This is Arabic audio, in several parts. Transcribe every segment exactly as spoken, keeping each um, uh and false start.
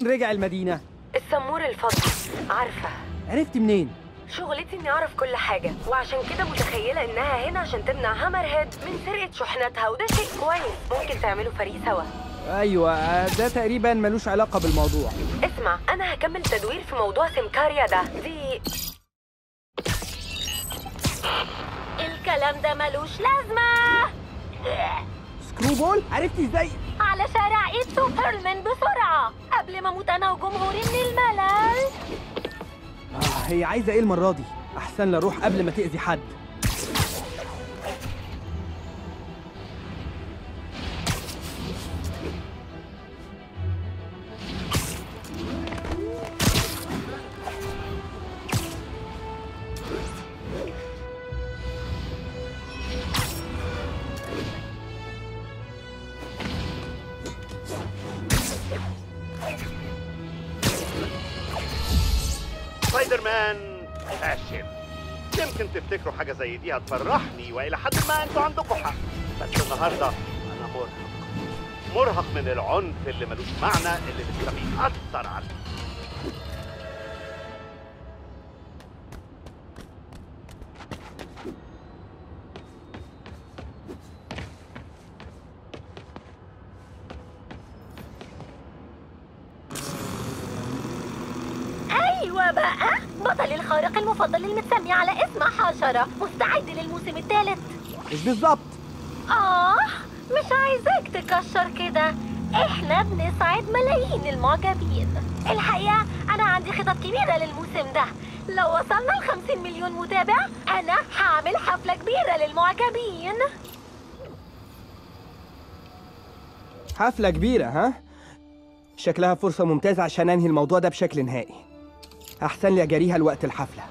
رجع المدينة؟ السمور الفضي. عارفة. عرفت منين؟ شغلتي اني اعرف كل حاجة، وعشان كده متخيلة انها هنا عشان تمنع هامر هيد من سرقة شحناتها، وده شيء كويس. ممكن تعملوا فريق سوا. ايوه ده تقريبا ملوش علاقة بالموضوع. اسمع، انا هكمل تدوير في موضوع سمكاريا ده. دي الكلام ده ملوش لازمة. سكرو بول؟ عرفتي ازاي؟ على شارع ايد سوبرمان بسرعة قبل ما اموت انا وجمهوري من الملل. آه هي عايزة ايه المرة دي؟ احسن لا اروح قبل ما تأذي حد. سبايدر مان فاشل. يمكن تفتكروا حاجة زي دي هتفرحني، وإلى حد ما أنتوا عندكم حق، بس النهاردة أنا مرهق مرهق من العنف اللي ملوش معنى اللي لسه بيأثر عليا. ايوه بقى، بطل الخارق المفضل المتسمي على اسم حشرة، مستعد للموسم الثالث. مش بالظبط. اه مش عايزاك تكشر كده، احنا بنسعد ملايين المعجبين. الحقيقة انا عندي خطط كبيرة للموسم ده. لو وصلنا ل خمسين مليون متابع انا هعمل حفلة كبيرة للمعجبين. حفلة كبيرة ها؟ شكلها فرصة ممتازة عشان انهي الموضوع ده بشكل نهائي. احسن لي اجاريها لوقت الحفلة.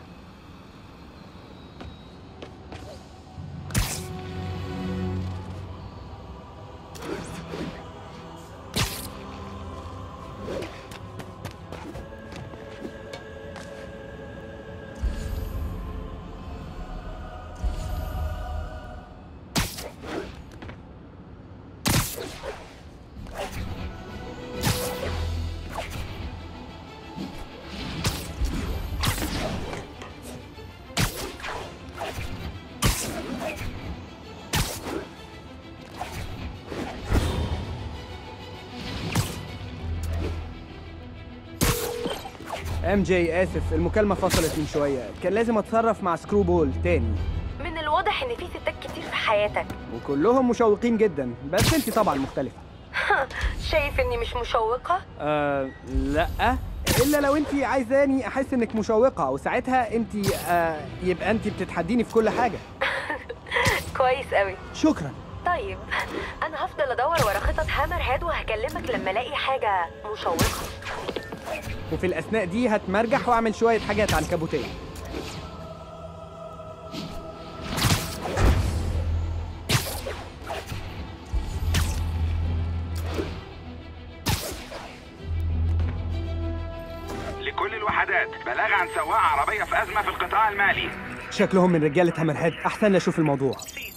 ام جي اسف، المكالمة فصلت من شوية، كان لازم اتصرف مع سكرو بول تاني. من الواضح ان في ستات كتير في حياتك وكلهم مشوقين جدا، بس انت طبعا مختلفة. شايف اني مش مشوقة؟ آه لا، الا لو انت عايزاني احس انك مشوقة، وساعتها انت آه يبقى انت بتتحديني في كل حاجة. كويس قوي. شكرا. طيب انا هفضل ادور ورا خطط هامر هيد وهكلمك لما الاقي حاجة مشوقة. وفي الأثناء دي هتمرجح وأعمل شوية حاجات عنكبوتية. لكل الوحدات بلاغ عن سواق عربية في أزمة في القطاع المالي. شكلهم من رجالة هامر هيد، أحسن لي أشوف الموضوع.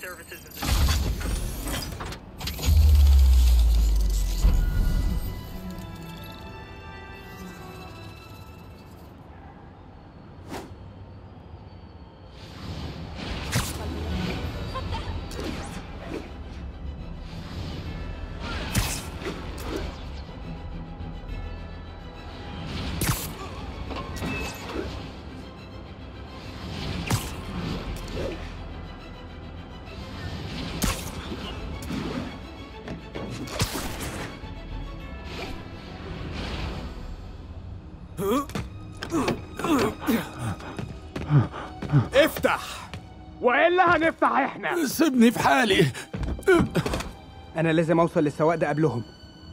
افتح وإلا هنفتح إحنا. سيبني في حالي. أنا لازم أوصل للسواق ده قبلهم.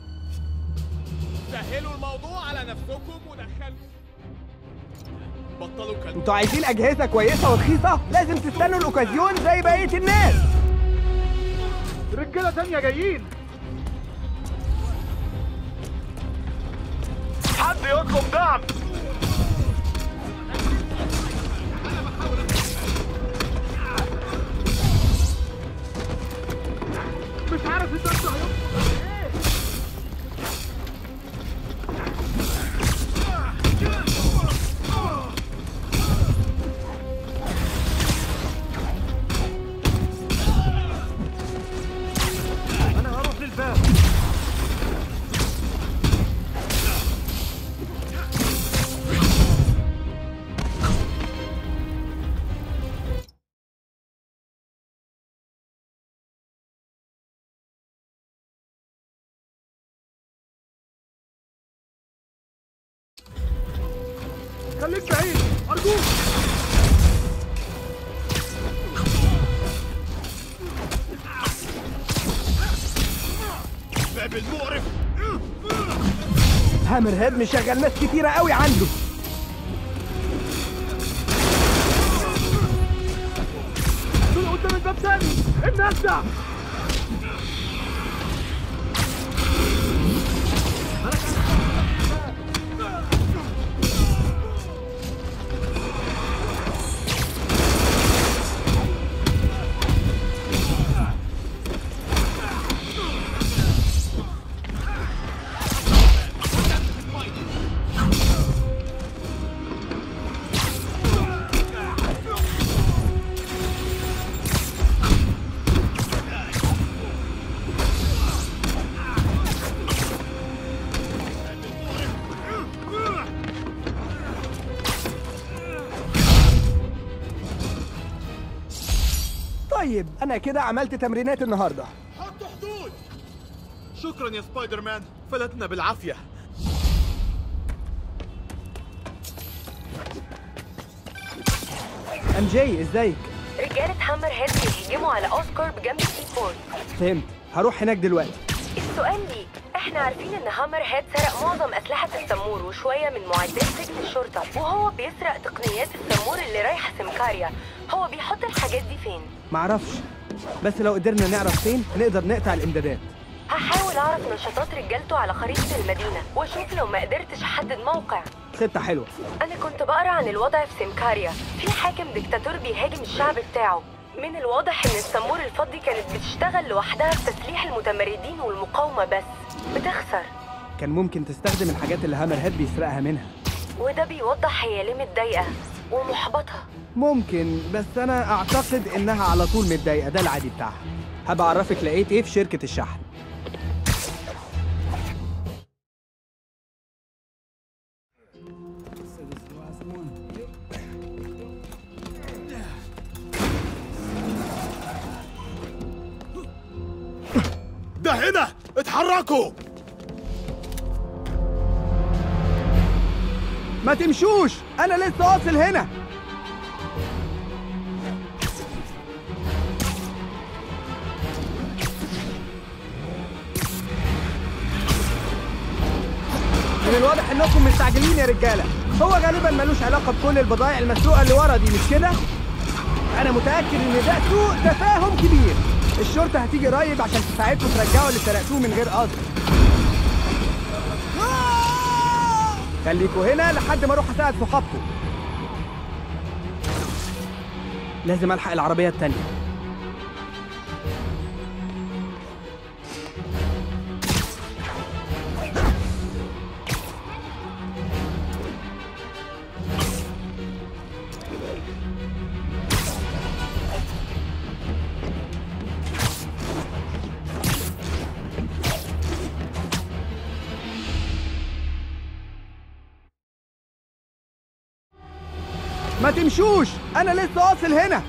سهلوا الموضوع على نفسكم ودخلوا. بطلوا كلام. انتوا عايزين أجهزة كويسة ورخيصة؟ لازم تستنوا الأوكازيون زي بقية الناس. رجالة تانية جايين. حد يطلب دعم. مش عارف الدكتور هيطلب ايه. المقرف. هامر هيد مشغل ناس كتيرة قوي عنده. دول قدام الباب تاني. ابني افتح. طيب انا كده عملت تمرينات النهارده. حطوا حدود. شكرا يا سبايدر مان، فلتنا بالعافيه. ام جي ازيك؟ رجالة هامر هيد بيهجموا على اوسكارب جنب سي فور. فهمت، هروح هناك دلوقتي. السؤال ليك، احنا عارفين ان هامر هيد سرق معظم اسلحة السمور وشوية من معدات سجن الشرطة، وهو بيسرق تقنيات السمور اللي رايحة سمكاريا. هو بيحط الحاجات دي فين؟ معرفش، بس لو قدرنا نعرف فين نقدر نقطع الامدادات. هحاول اعرف نشاطات رجالته على خريطة المدينة واشوف لو ما قدرتش احدد موقع. خطة حلوة. انا كنت بقرا عن الوضع في سمكاريا، في حاكم ديكتاتور بيهاجم الشعب بتاعه. من الواضح ان السمور الفضي كانت بتشتغل لوحدها في تسليح المتمردين والمقاومة بس بتخسر. كان ممكن تستخدم الحاجات اللي هامر هيد بيسرقها منها، وده بيوضح هي ليه متضايقة ومحبطة. ممكن، بس انا اعتقد انها على طول متضايقة، ده العادي بتاعها. هبقى اعرفك لقيت ايه في شركة الشحن. ده هنا، اتحركوا. ما تمشوش، انا لسه واصل هنا. من الواضح انكم مستعجلين يا رجاله. هو غالبا ملوش علاقه بكل البضائع المسروقه اللي ورا دي، مش كده؟ انا متاكد ان ده سوء تفاهم كبير. الشرطه هتيجي قريب عشان تساعدكم ترجعوا اللي سرقتوه من غير قصد. خليكوا هنا لحد ما اروح اساعد صحابكم. لازم الحق العربيه التانيه. ما تمشوش، انا لسه واصل هنا.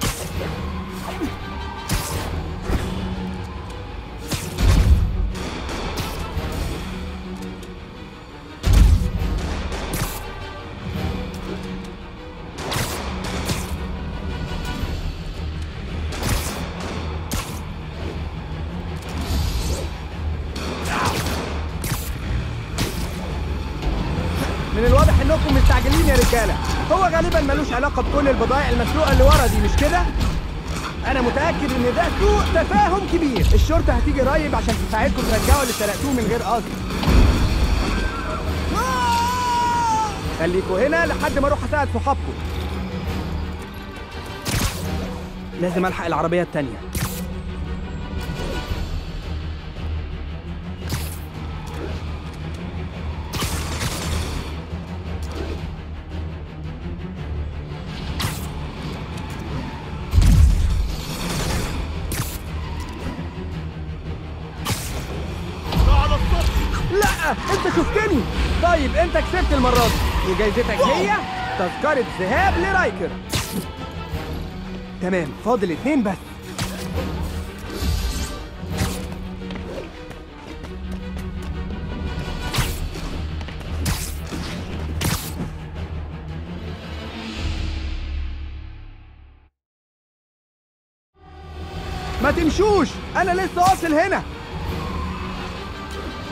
من الواضح انكم مستعجلين يا رجاله. هو غالبا ملوش علاقه بكل البضائع المسروقه اللي ورا دي، مش كده؟ انا متاكد ان ده سوء تفاهم كبير. الشرطه هتيجي قريب عشان تساعدكم ترجعوا اللي سرقتوه من غير قصد. خليكوا هنا لحد ما اروح اساعد صحابكم. لازم الحق العربيه التانيه. لا، انت شفتني. طيب انت كسبت المرة دي، وجايزتك هي تذكرة ذهاب لرايكر. تمام، فاضل اتنين بس. ما تمشوش، انا لسه واصل هنا.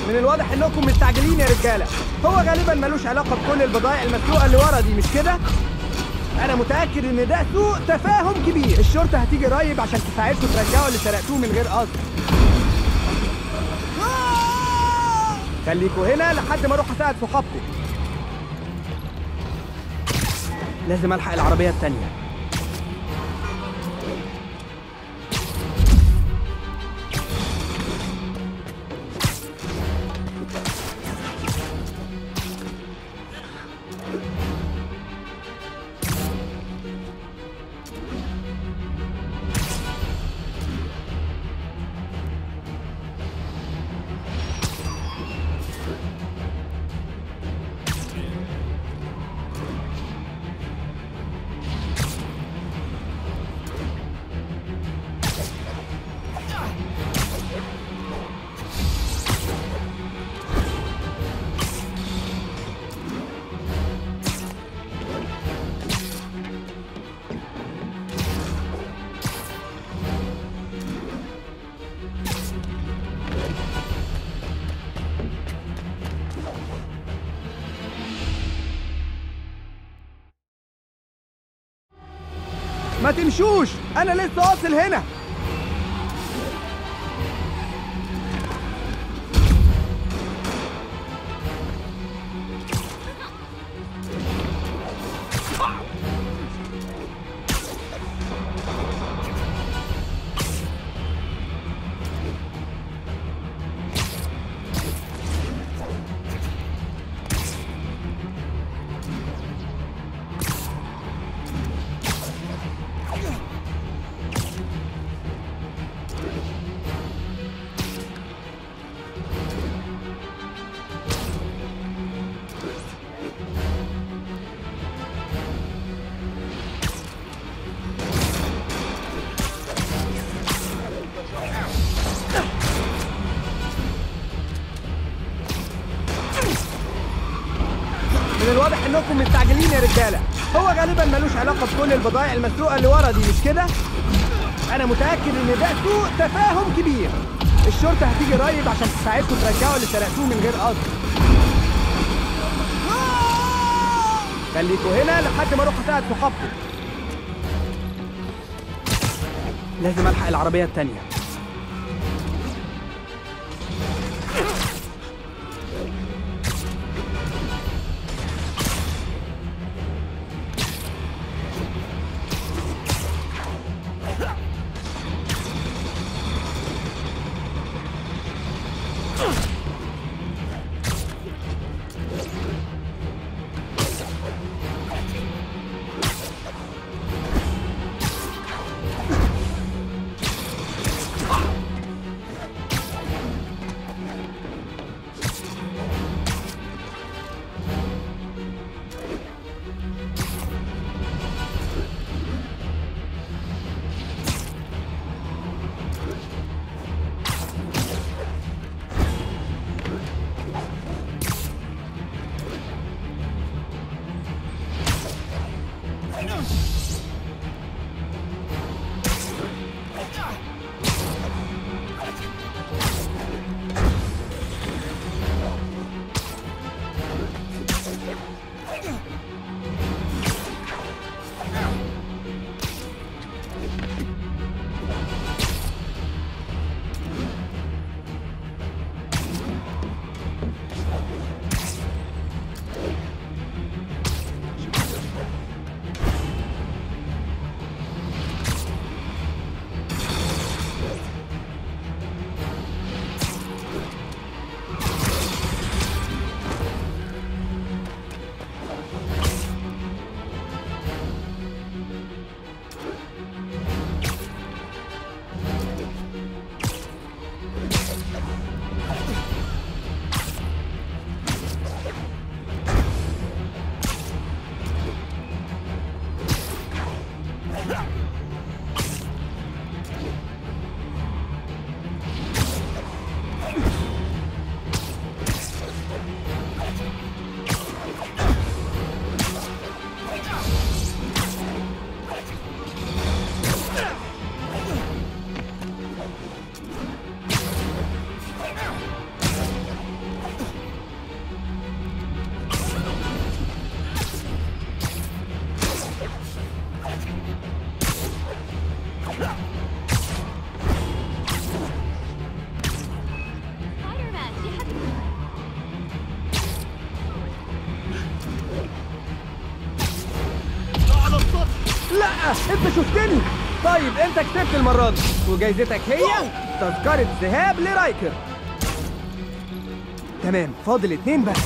من الواضح انكم مستعجلين يا رجاله. هو غالبا ملوش علاقه بكل البضائع المسروقه اللي ورا دي، مش كده؟ انا متاكد ان ده سوء تفاهم كبير. الشرطه هتيجي قريب عشان تساعدكم ترجعوا اللي سرقتوه من غير قصد. خليكوا هنا لحد ما اروح اساعد صحابكم. لازم الحق العربيه التانيه. ما تمشوش، انا لسه واصل هنا. من الواضح انكم مستعجلين يا رجاله. هو غالبا ملوش علاقه بكل البضائع المسروقه اللي ورا دي، مش كده؟ انا متاكد ان ده سوء تفاهم كبير. الشرطه هتيجي قريب عشان تساعدكم ترجعوا اللي سرقتوه من غير قصد. خليكوا هنا لحد ما اروح اساعد صحابكم. لازم الحق العربيه التانيه. بقى، انت شفتني. طيب انت كسبت المرة دي، وجايزتك هي تذكرة ذهاب لرايكر. تمام، فاضل اتنين بس.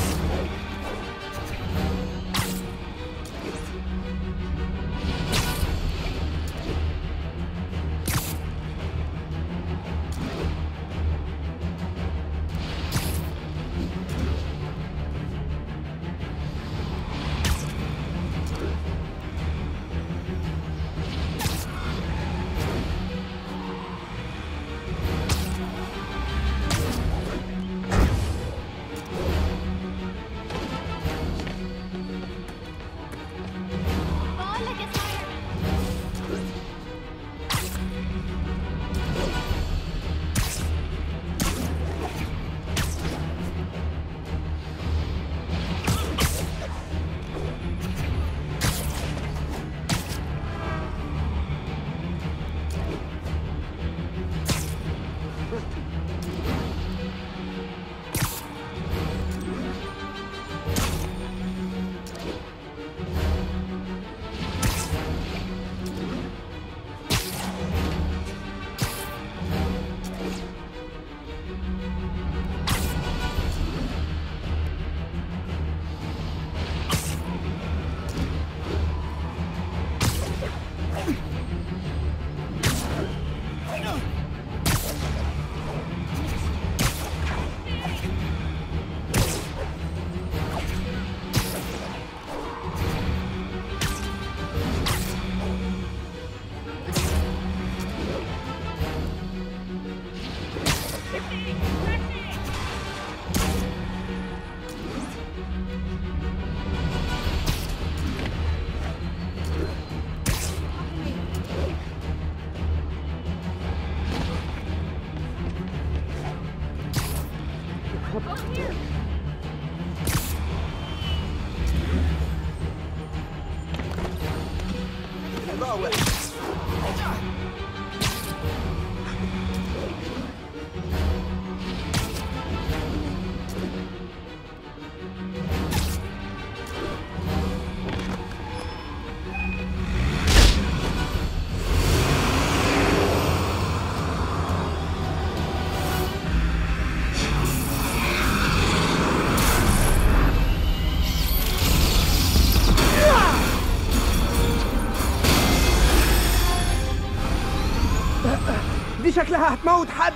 دي شكلها هتموت حد.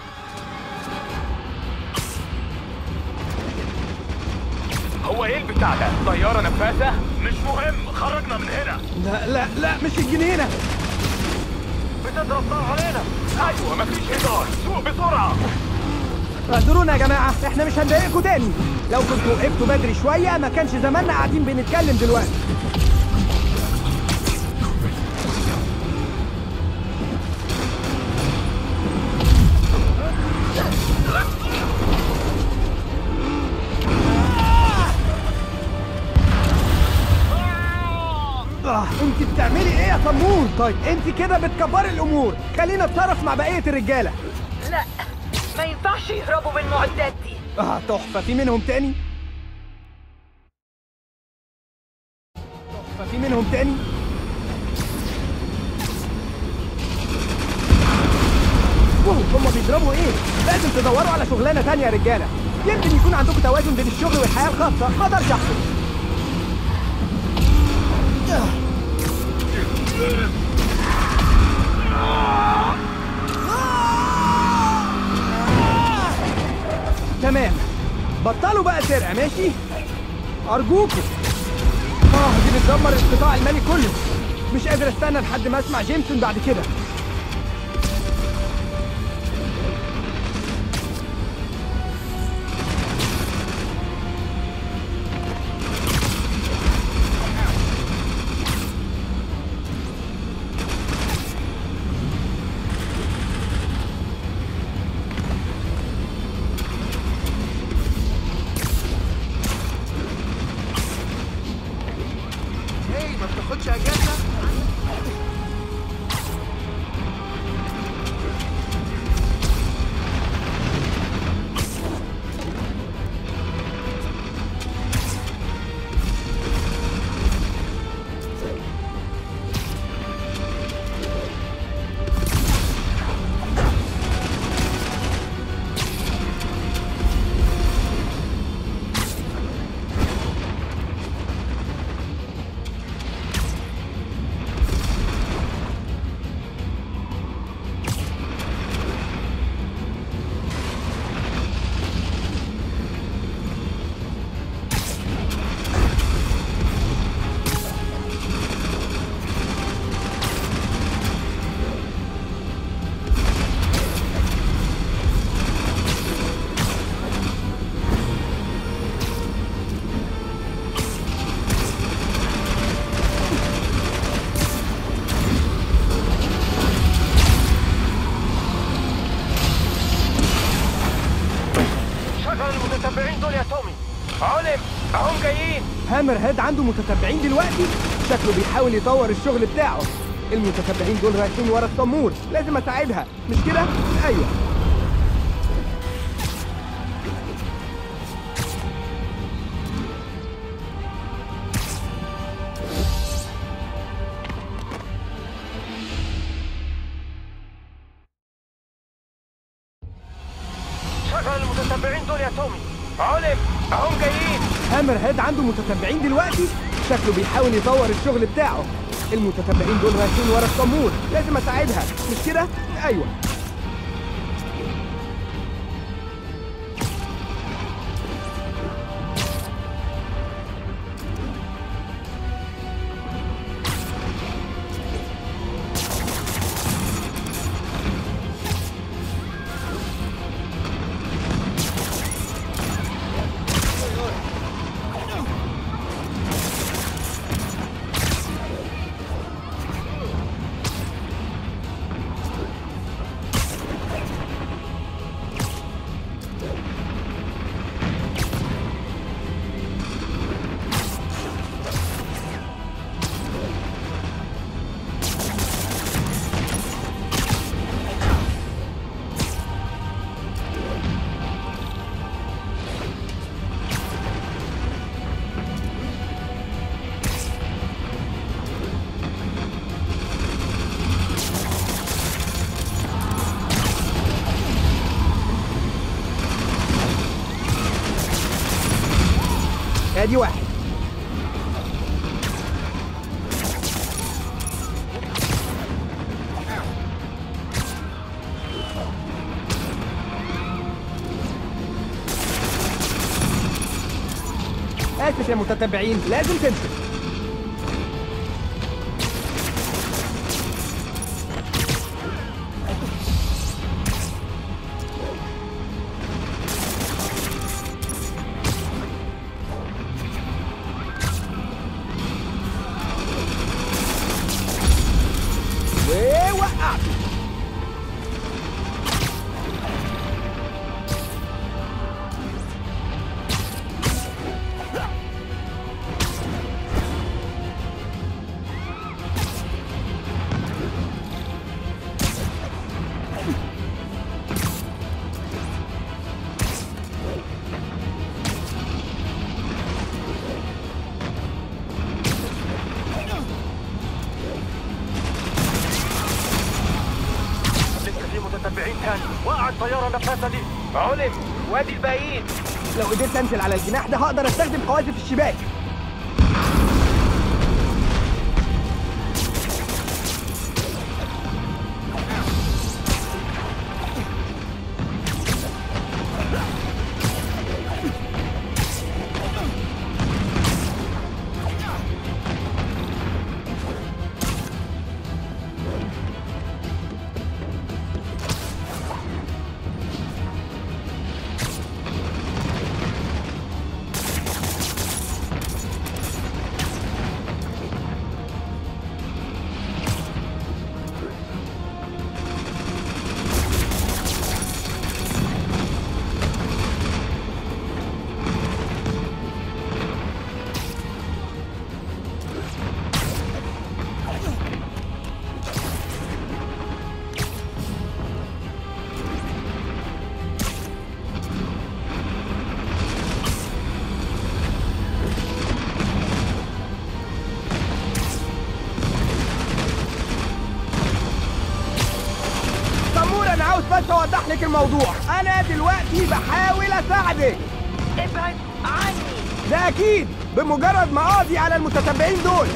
هو ايه البتاع ده؟ طيارة نفاثة؟ مش مهم، خرجنا من هنا. لا لا لا، مش الجنينة. بتضرب نار علينا. ايوه مفيش هزار، سوق بسرعة. اعذرونا يا جماعة، احنا مش هنضايقكم تاني. لو كنتوا وقفتوا بدري شوية ما كانش زماننا قاعدين بنتكلم دلوقتي. آه، انت بتعملي ايه يا طمون؟ طيب انت كده بتكبري الامور، خلينا نتصرف مع بقية الرجالة. لا، ما ينفعش يهربوا بالمعدات دي. اه تحفة، في منهم تاني؟ تحفة، في منهم تاني؟ اوه، هما بيضربوا ايه؟ لازم تدوروا على شغلانة تانية يا رجالة. يمكن يكون عندكم توازن بين الشغل والحياة الخاصة، ما اقدرش احكم. تمام، بطلوا بقى سرقة، ماشي؟ أرجوكوا. آه دي بتدمر القطاع المالي كله. مش قادر استنى لحد ما اسمع جيمسون بعد كده. جايين. هامر هيد عنده متتبعين دلوقتي، شكله بيحاول يطور الشغل بتاعه. المتتبعين دول رايحين ورا التمور، لازم اساعدها، مش كده؟ ايوه. شغل المتتبعين دول يا تومي. علم هم جايين. هامر هيد عنده متتبعين دلوقتي، شكله بيحاول يطور الشغل بتاعه. المتتبعين دول رايحين ورا التمور، لازم اساعدها، مش كده؟ ايوه. ادي واحد. اسف يا متتبعين، لازم تمشي. ووقعته. وقع الطيارة النفاثة دي. علم وادي الباقيين. لو قدرت انزل على الجناح ده هقدر استخدم قواذف الشباك. بس اوضح لك الموضوع، انا دلوقتي بحاول اساعدك. ابعد عني. ده اكيد بمجرد ما اقضي على المتتبعين دول.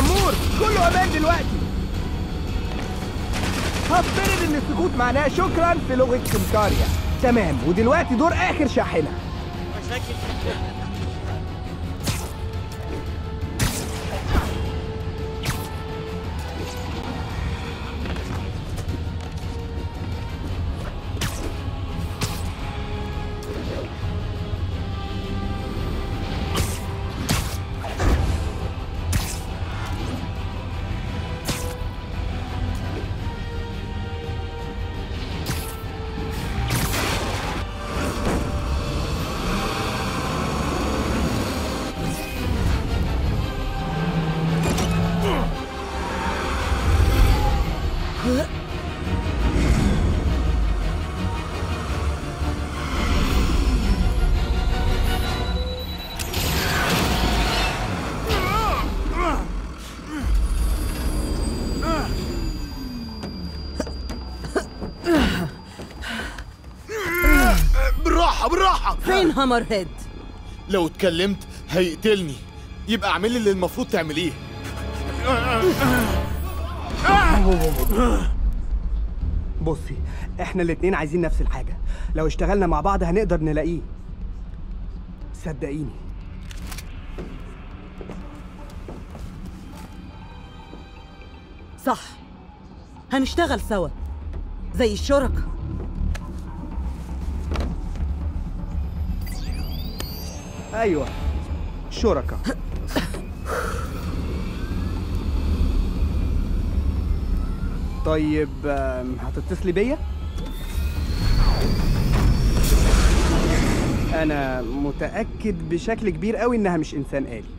مأمور، كله امان دلوقتي. هفترض ان السكوت معناه شكرا في لغة سمكاريا. تمام، ودلوقتي دور اخر شاحنة. مشاكل بالراحة بالراحة. فين هامر هيد؟ لو اتكلمت هيقتلني، يبقى اعملي اللي المفروض تعمليه. بصي، احنا الاتنين عايزين نفس الحاجة. لو اشتغلنا مع بعض هنقدر نلاقيه، صدقيني. صح، هنشتغل سوا زي الشركاء. ايوه، شركاء. طيب هتتصلي بيا؟ انا متأكد بشكل كبير قوي انها مش انسان آلي.